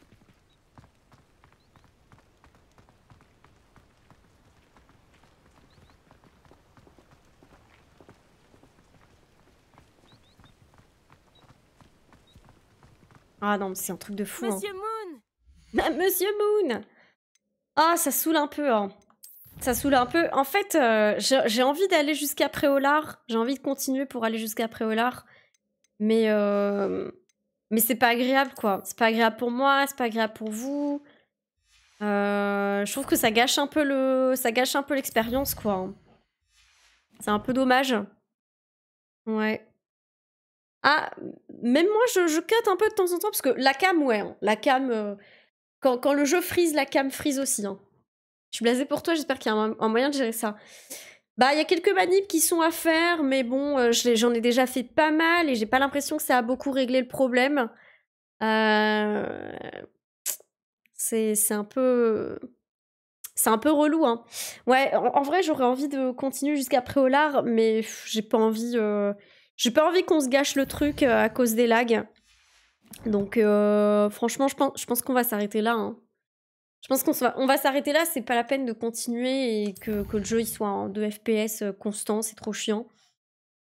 Speaker 1: Ah non, mais c'est un truc de fou. Hein.
Speaker 3: Monsieur Moon!
Speaker 1: Ah, Monsieur Moon! Ah, ça saoule un peu. Hein. Ça saoule un peu. En fait, euh, j'ai j'ai envie d'aller jusqu'à Préolard. J'ai envie de continuer pour aller jusqu'à Préolard. Mais, euh, mais c'est pas agréable, quoi. C'est pas agréable pour moi, c'est pas agréable pour vous. Euh, je trouve que ça gâche un peu le, ça gâche un peu l'expérience, quoi. C'est un peu dommage. Ouais. Ah, même moi, je, je cut un peu de temps en temps, parce que la cam, ouais. Hein. La cam... euh, Quand, quand le jeu freeze, la cam freeze aussi. Hein. Je suis blasée pour toi, j'espère qu'il y a un, un moyen de gérer ça. Bah, il y a quelques manips qui sont à faire, mais bon, euh, je l'ai- j'en ai déjà fait pas mal et j'ai pas l'impression que ça a beaucoup réglé le problème. Euh... C'est c'est un peu... C'est un peu relou, hein. Ouais, en, en vrai, j'aurais envie de continuer jusqu'à Préolard, mais pff, j'ai pas envie... euh, J'ai pas envie qu'on se gâche le truc euh, à cause des lags. Donc, euh, franchement, je pense, je pense qu'on va s'arrêter là. Hein. Je pense qu'on va, on va s'arrêter là. C'est pas la peine de continuer et que, que le jeu il soit en deux F P S constant. C'est trop chiant.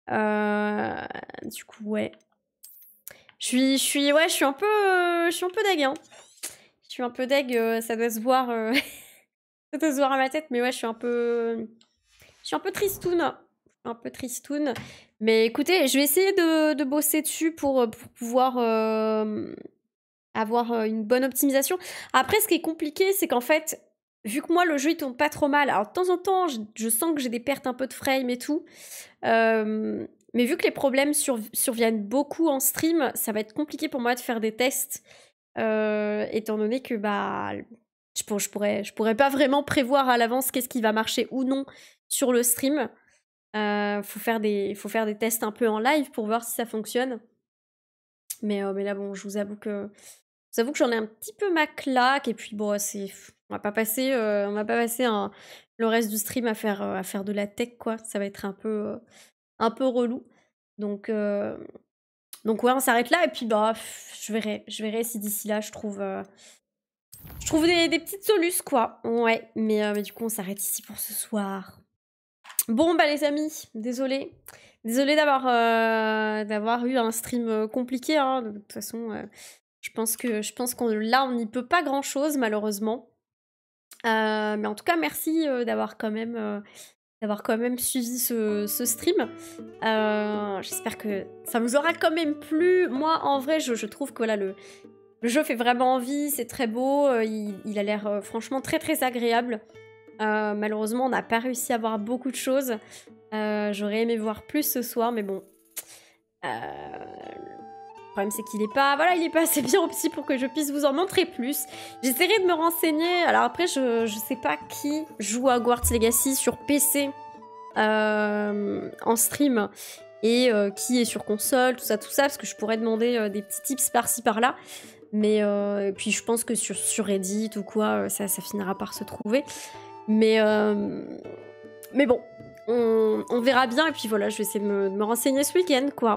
Speaker 1: Euh, du coup, ouais. Je suis, je suis, ouais, je suis un peu, euh, je suis un peu deg, hein. Je suis un peu deg, euh, ça doit se voir, euh, ça doit se voir à ma tête, mais ouais, je suis un peu, je suis un peu tristoun, un peu tristoun. Mais écoutez, je vais essayer de, de bosser dessus pour, pour pouvoir euh, avoir une bonne optimisation. Après, ce qui est compliqué, c'est qu'en fait, vu que moi, le jeu, il tourne pas trop mal, alors de temps en temps, je, je sens que j'ai des pertes un peu de frame et tout, euh, mais vu que les problèmes sur, surviennent beaucoup en stream, ça va être compliqué pour moi de faire des tests, euh, étant donné que bah, je, pour, je, pourrais, je pourrais pas vraiment prévoir à l'avance qu'est-ce qui va marcher ou non sur le stream. Euh, faut faire des, faut faire des tests un peu en live pour voir si ça fonctionne. Mais, euh, mais là, bon, je vous avoue que, je vous avoue que j'en ai un petit peu ma claque. Et puis, bon, c'est, on va pas passer, euh, on va pas passer un, le reste du stream à faire, euh, à faire de la tech, quoi. Ça va être un peu, euh, un peu relou. Donc, euh, donc ouais, on s'arrête là. Et puis, bah, je verrai, je verrai si d'ici là, je trouve, euh, je trouve des, des petites solutions, quoi. Ouais, mais, euh, mais du coup, on s'arrête ici pour ce soir. Bon, bah les amis, désolée. Désolée d'avoir euh, d'avoir eu un stream compliqué. Hein. De toute façon, euh, je pense que je pense qu'on là, on n'y peut pas grand-chose, malheureusement. Euh, mais en tout cas, merci euh, d'avoir quand même euh, d'avoir quand même suivi ce, ce stream. Euh, J'espère que ça vous aura quand même plu. Moi, en vrai, je, je trouve que voilà, le, le jeu fait vraiment envie. C'est très beau. Euh, il, il a l'air euh, franchement très très agréable. Euh, malheureusement, on n'a pas réussi à voir beaucoup de choses. Euh, J'aurais aimé voir plus ce soir, mais bon. Euh, le problème, c'est qu'il est pas, voilà, il est pas assez bien opti pour que je puisse vous en montrer plus. J'essaierai de me renseigner. Alors après, je, je sais pas qui joue à Hogwarts Legacy sur P C euh, en stream et euh, qui est sur console, tout ça, tout ça, parce que je pourrais demander euh, des petits tips par-ci par-là. Mais euh, et puis je pense que sur, sur Reddit ou quoi, ça, ça finira par se trouver. Mais, euh, mais bon, on, on verra bien. Et puis voilà, je vais essayer de me, de me renseigner ce week-end, quoi.